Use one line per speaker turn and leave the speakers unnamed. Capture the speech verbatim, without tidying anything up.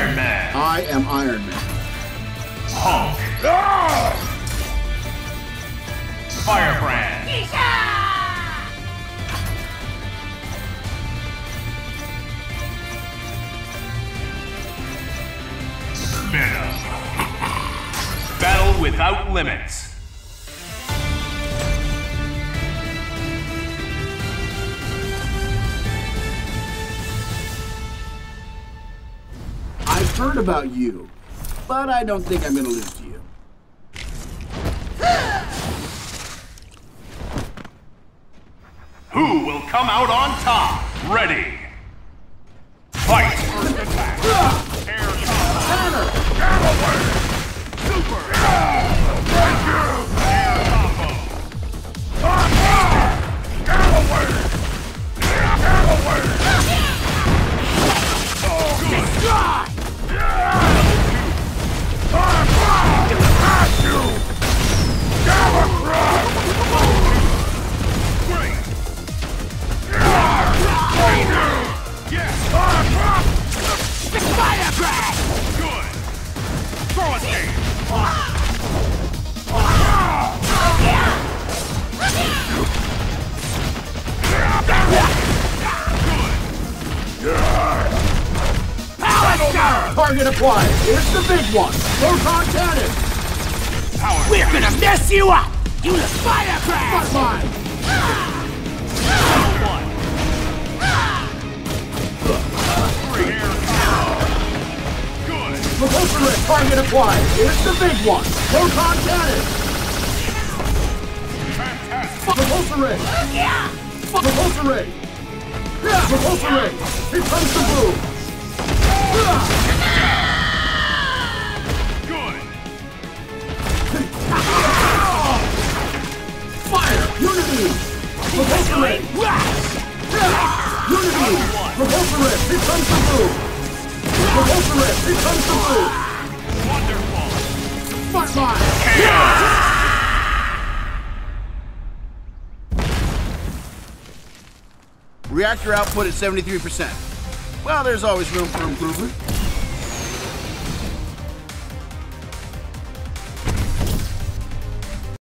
Iron Man.
I am Iron Man.
Hulk.
Ah!
Firebrand. Venom. Battle without limits.
I've heard about you, but I don't think I'm gonna lose to you.
Who will come out on top? Ready. Fight.
First attack. Air
Banner!
Get away! Super! Thank you!
Air combo.
Get away! Get away! Oh, good! Pass you! Gallagher!
Great. Yes.
Firebrand!
Good. Throw it game.
Target acquired. Here's the big one. Proton cannon.
Power.
We're gonna mess you up! You the Firebrand!
Front line.
One. Three. Air combo. Good.
Repulsor ray. Target acquired. Here's the big one. Proton cannon.
Fantastic.
Repulsor ray. Repulsor ray. Repulsor ray. Here comes the boom.
Good.
Fire! Unity! Repulsor ray! Unity! Repulsor ray! Here comes the boom! Repulsor ray! Here comes the boom!
Wonderful.
Front line! Reactor output at seventy-three percent. Well, there's always room for improvement.